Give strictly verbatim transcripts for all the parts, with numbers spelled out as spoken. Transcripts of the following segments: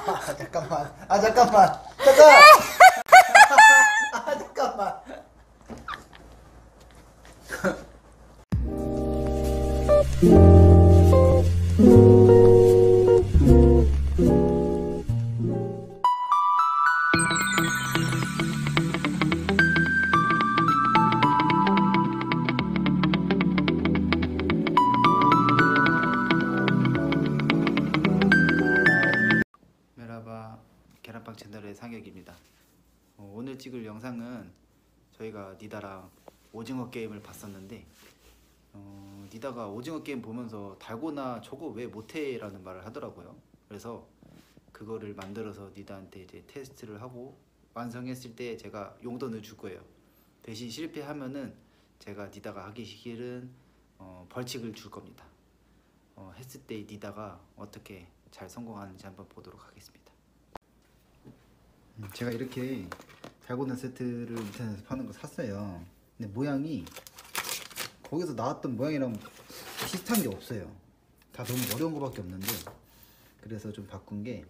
아 잠깐만. 아 잠깐만. 잠깐. 아 잠깐만. 메라바 계란빵 채널의 상혁입니다. 어, 오늘 찍을 영상은 저희가 니다랑 오징어 게임을 봤었는데 어, 니다가 오징어 게임 보면서 달고나 저거 왜 못해? 라는 말을 하더라고요. 그래서 그거를 만들어서 니다한테 이제 테스트를 하고 완성했을 때 제가 용돈을 줄 거예요. 대신 실패하면은 제가 니다가 하기 싫은 어, 벌칙을 줄 겁니다. 어, 했을 때 니다가 어떻게 잘 성공하는지 한번 보도록 하겠습니다. 제가 이렇게 달고나 세트를 인터넷에서 파는 거 샀어요. 근데 모양이 거기서 나왔던 모양이랑 비슷한 게 없어요. 다 너무 어려운 거밖에 없는데, 그래서 좀 바꾼 게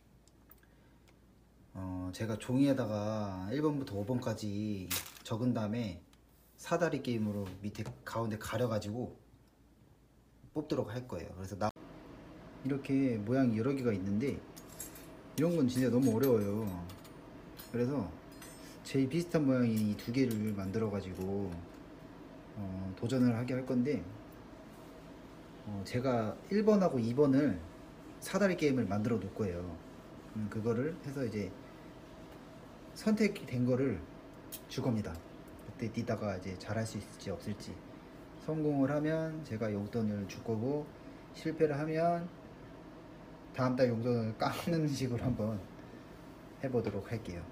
어, 제가 종이에다가 일 번부터 오 번까지 적은 다음에 사다리 게임으로 밑에 가운데 가려가지고 뽑도록 할 거예요. 그래서 나 이렇게 모양이 여러 개가 있는데 이런 건 진짜 너무 어려워요. 그래서 제일 비슷한 모양이 이 두 개를 만들어 가지고 어, 도전을 하게 할 건데 어, 제가 일 번하고 이 번을 사다리 게임을 만들어 놓을 거예요. 음, 그거를 해서 이제 선택된 거를 줄 겁니다. 그때 니다가 이제 잘할 수 있을지 없을지, 성공을 하면 제가 용돈을 줄 거고 실패를 하면 다음 달 용돈을 깎는 식으로 한번 해보도록 할게요.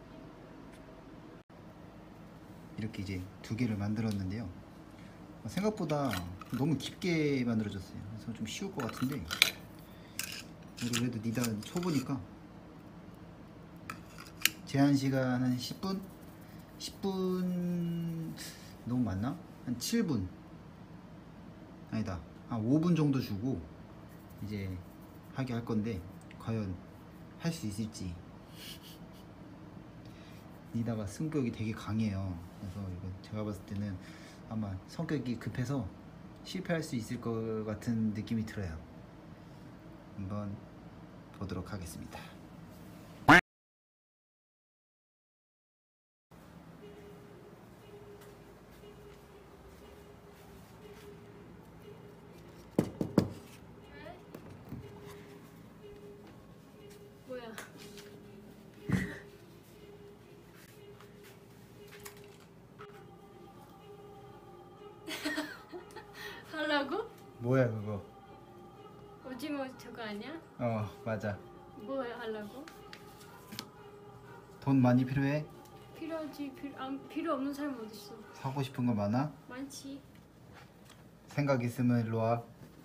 이렇게 이제 두 개를 만들었는데요. 생각보다 너무 깊게 만들어졌어요. 그래서 좀 쉬울 것 같은데 그래도 니다 초보니까 제한 시간 한 십 분? 십 분 너무 많나? 한 칠 분 아니다, 한 오 분 정도 주고 이제 하게 할 건데 과연 할 수 있을지. 니다가 승부욕이 되게 강해요. 그래서 이거 제가 봤을 때는 아마 성격이 급해서 실패할 수 있을 것 같은 느낌이 들어요. 한번 보도록 하겠습니다. 뭐야? 하려고? 뭐야 그거? 오징어 저거 아니야? 어 맞아. 뭐야 하려고? 돈 많이 필요해? 필요하지. 필요, 안, 필요 없는 사람 어딨어? 사고 싶은 거 많아? 많지. 생각 있으면 일로 와.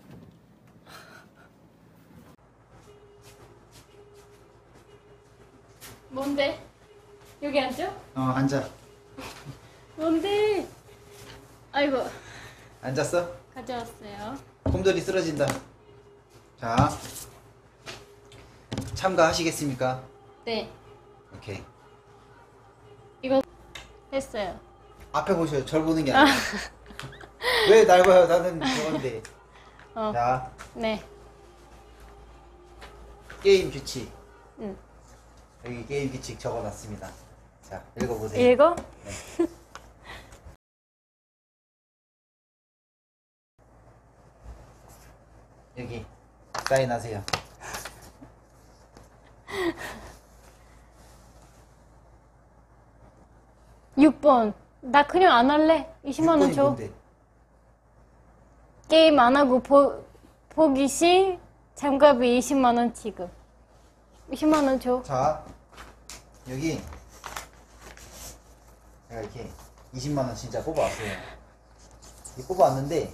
뭔데? 여기 앉아? 어 앉아. 뭔데? 아이고, 앉았어? 가져왔어요. 곰돌이 쓰러진다. 자, 참가하시겠습니까? 네, 오케이. 이거 했어요. 앞에 보셔요. 절 보는 게 아니라. 왜 날 봐요? 나는 저건데. 어, 자, 네, 게임 규칙. 응. 여기 게임 규칙 적어놨습니다. 자, 읽어보세요. 읽어? 네. 여기 사인하세요. 육 번. 나 그냥 안 할래. 이십만 원 줘. 뭔데? 게임 안 하고 보, 보기 시 장갑이 이십만 원 지급. 이십만 원 줘. 자, 여기 제가 이렇게 이십만 원 진짜 뽑아왔어요. 이 뽑아왔는데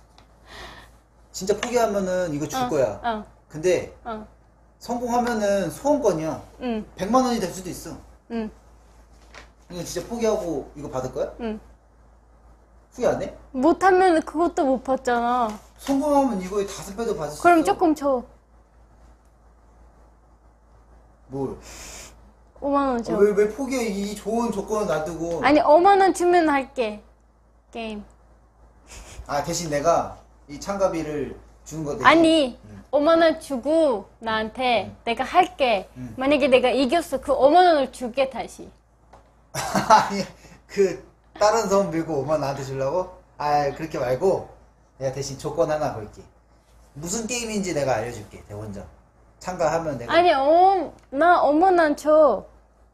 진짜 포기하면은 이거 줄 어, 거야. 어, 근데 어. 성공하면은 소원권이야. 응, 백만 원이 될 수도 있어. 응, 이거 진짜 포기하고 이거 받을 거야? 응. 후회 안 해? 못하면 그것도 못 받잖아. 성공하면 이거에 다섯 배도 받을 수 그럼 있어. 조금 줘. 뭘? 오만 원 줘. 왜, 왜 포기해? 이 좋은 조건을 놔두고. 아니 오만 원 주면 할게. 게임. 아, 대신 내가 이 참가비를 주는 거 대신. 아니 응. 오만 원 주고 나한테 응. 내가 할게. 응. 만약에 내가 이겼어 그 오만 원을 줄게 다시. 아니, 그 다른 선 밀고 오만 나한테 주려고? 아, 그렇게 말고 내가 대신 조건 하나 걸게. 무슨 게임인지 내가 알려줄게. 대본전 참가하면 내가. 아니 오, 나 오만 원 줘.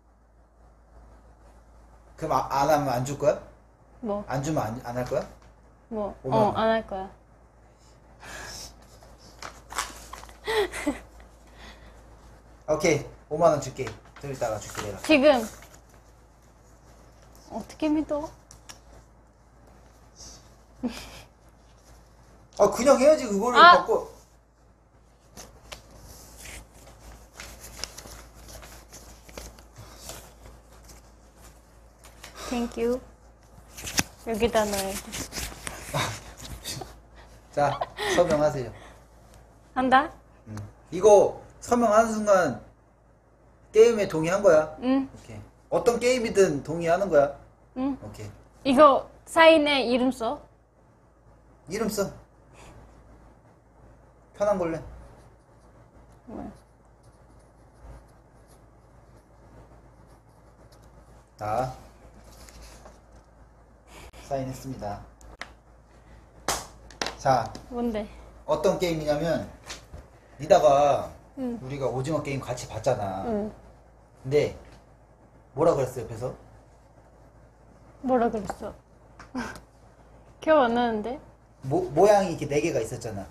그럼 아, 안 하면 안 줄 거야? 뭐? 안 주면 안, 안 할 거야? 뭐? 오만 어, 원. 안 할 거야. 오케이, 오만 원 줄게. 좀 이따가 줄게 내가. 지금 어떻게 믿어? 아, 그냥 해야지. 그거를 아! 바꿔. 땡큐. 여기다 넣어야지. 자, 서명하세요. 한다? 음. 이거 서명하는 순간 게임에 동의한 거야. 응, 오케이. 어떤 게임이든 동의하는 거야. 응. 오케이. 이거 사인에 이름 써? 이름 써. 편한 걸래. 뭐야? 자, 사인했습니다. 자, 뭔데? 어떤 게임이냐면 니다가 응. 우리가 오징어 게임 같이 봤잖아. 응. 근데 뭐라 그랬어 옆에서? 뭐라 그랬어? 기억 안 나는데? 모, 모양이 이렇게 네 개가 있었잖아.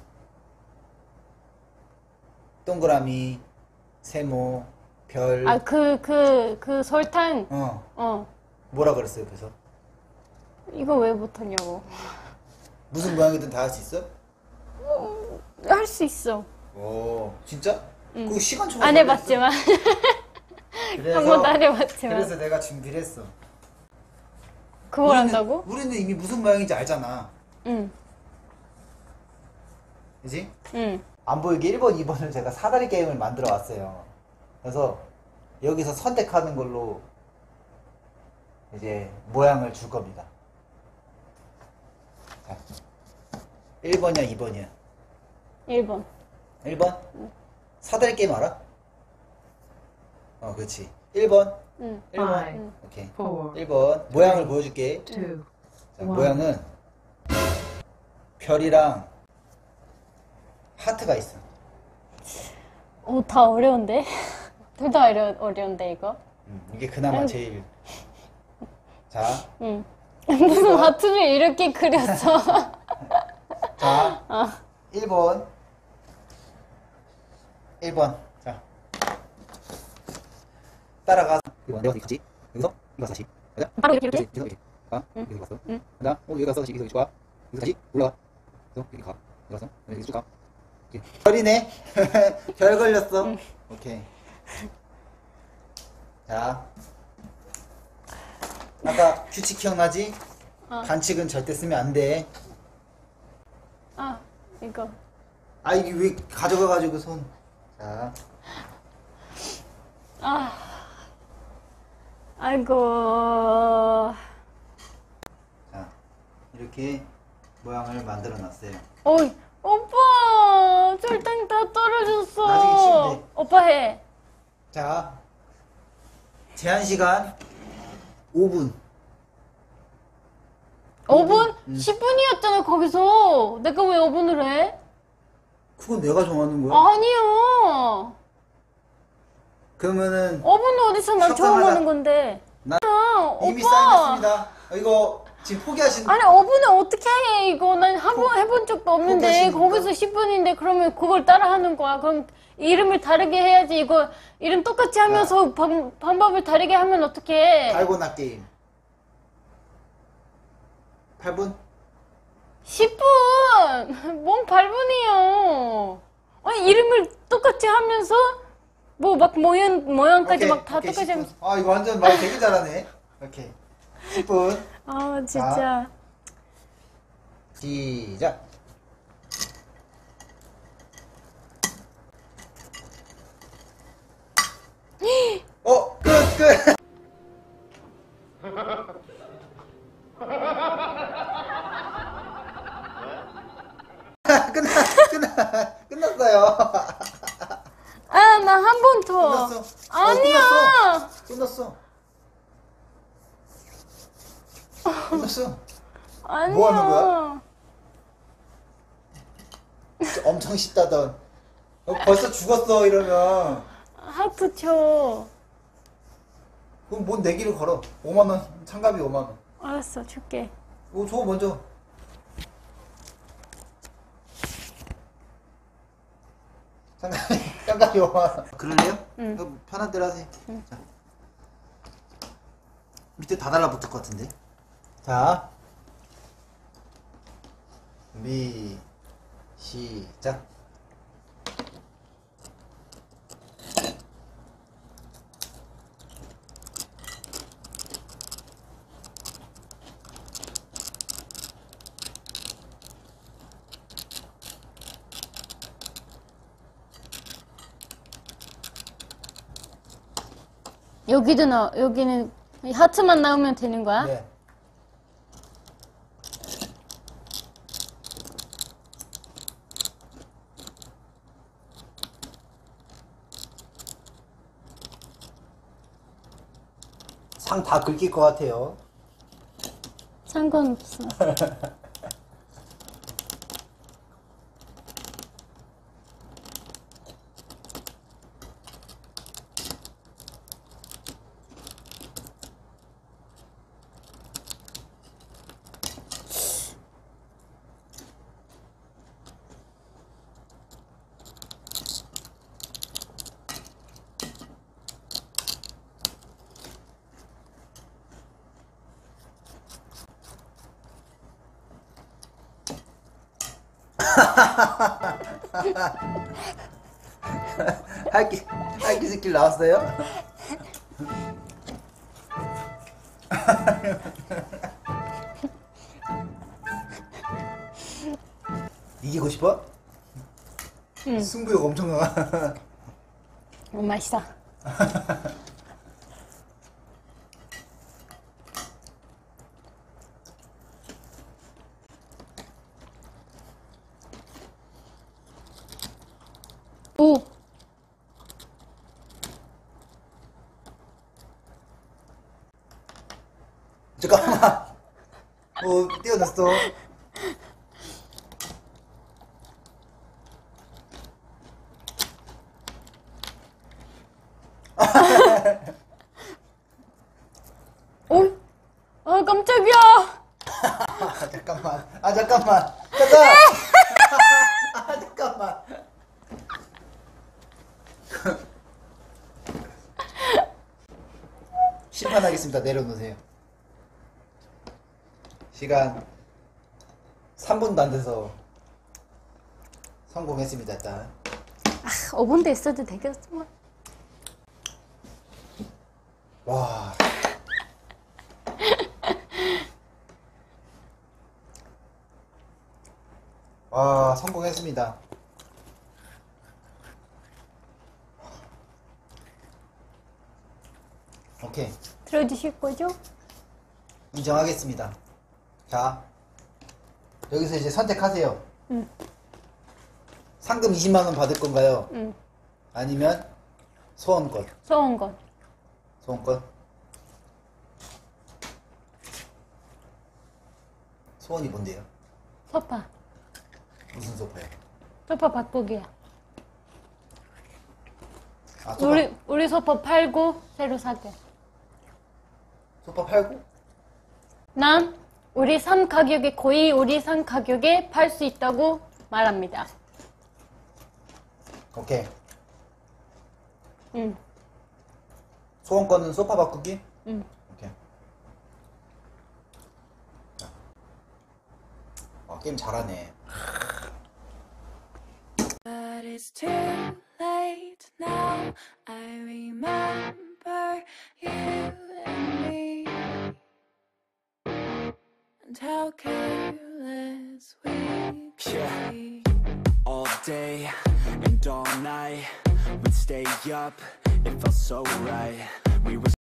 동그라미, 세모, 별. 아, 그, 그, 그 설탕? 어. 어. 뭐라 그랬어 옆에서? 이거 왜 못하냐고. 무슨 모양이든 다 할 수 있어? 할 수 있어. 오, 진짜? 응. 그거 시간 초과 안 해봤지만. 그래서, 한 번도 안 해봤지만. 그래서 내가 준비를 했어. 그걸 우리는- 한다고? 우리는 이미 무슨 모양인지 알잖아. 응. 그지? 응. 안 보이게 일 번, 이 번을 제가 사다리 게임을 만들어 왔어요. 그래서 여기서 선택하는 걸로 이제 모양을 줄 겁니다. 자, 일 번이야, 이 번이야? 일 번. 일 번? 사다리 게임 알아? 어, 그렇지. 일 번. 응. 일 번. Five, 응. 오케이. four, 일 번. 모양을 보여줄게. two, 자, 와. 모양은 별이랑 하트가 있어. 오, 다 어려운데? 둘 다 어려, 어려운데, 이거? 음, 이게 그나마 응. 제일. 자, 응. 무슨 하트를 이렇게 그렸어? 자, 어. 일 번. 일 번. 자. 따라가. 이거 내가 어디 갔지? 여기서 이거 다시. 가자. 바로 이렇게, 이렇게? 여기서 이렇게. 가. 응. 여기 갔어. 응. 가자. 어, 여기 갔어. 다시 여기 가. 여기서 다시 올라가. 그래서 여기 가. 여기 갔어. 여기 쭉 가. 이렇게. 별이네. 별 걸렸어. 응. 오케이. 자. 아까 규칙 기억나지? 어. 반칙은 절대 쓰면 안 돼. 아, 이거. 아, 이게 왜 가져가가지고 손. 자. 아. 아이고. 자. 이렇게 모양을 만들어 놨어요. 어이, 오빠! 설탕 다 떨어졌어. 나중에 치우면 돼. 오빠 해. 자. 제한 시간 오 분. 오 분? 응. 십 분이었잖아, 거기서. 내가 왜 오 분을 해? 그건 내가 정하는 거야? 아니요. 그러면은 오 분은 어디서 난 처음 협상하자. 하는 건데. 나 아, 이미 오빠. 사인했습니다. 어, 이거 지금 포기하신. 아니, 오 분은 어떻게 해, 이거. 난 한 번 해본 적도 없는데. 포기하십니까? 거기서 십 분인데, 그러면 그걸 따라 하는 거야. 그럼 이름을 다르게 해야지. 이거 이름 똑같이 하면서 방, 방법을 다르게 하면 어떡해. 달고나 게임. 팔 분? 십 분! 뭔 팔 분이요. 아니, 이름을 똑같이 하면서, 뭐, 막, 모양, 모양까지 막 다 똑같이 십 분. 하면서. 아, 이거 완전 말 되게 잘하네. 오케이. 십 분. 아, 진짜. 시작. 한 번 더. 끝났어. 아니야. 어, 끝났어. 끝났어. 끝났어. 아니야. 뭐 하는 거야? 엄청 쉽다던. 어, 벌써 죽었어 이러면. 하트 쳐. 그럼 뭔 내기를 걸어. 오만 원. 참가비 오만 원. 알았어, 줄게. 오, 줘 먼저. 참가비, 참가비 오만 원. 그럴래요? 응. 그럼 편한 대로 하세요. 응. 자. 밑에 다 달라붙을 것 같은데. 자. 준비. 시작. 여기도 나, 여기는 이 하트만 나오면 되는 거야? 네. 상 다 긁힐 것 같아요. 상관없어. 할기, 할기 스킬 나왔어요? 이기고 싶어? 응. 승부욕 엄청 나와. 어, 맛있어. 오. 잠깐만. 오, 뛰어났어. 오. 아, 깜짝이야. 아, 잠깐만. 아, 잠깐만. 잠깐! 아, 잠깐만. 심판하겠습니다. 내려놓으세요. 시간 삼 분도 안 돼서 성공했습니다. 일단. 아, 오 분도 있어도 되겠지만. 와. 와, 성공했습니다. 오케이. 들어주실 거죠? 인정하겠습니다. 자, 여기서 이제 선택하세요. 응. 상금 이십만 원 받을 건가요? 응. 아니면 소원권? 소원권. 소원권? 소원이 뭔데요? 소파. 무슨 소파요? 소파 바꾸기야. 아, 소파, 우리, 우리 소파 팔고 새로 사게. 소파 팔고? 난 우리 산 가격에 거의 우리 산 가격에 팔 수 있다고 말합니다. 오케이. 응. 소원권은 소파 바꾸기? 응. 오케이. 자. 와, 게임 잘하네. But it's too late now. I remember you and me, and how careless we could Yeah. be. All day and all night, we'd stay up, it felt so right. We were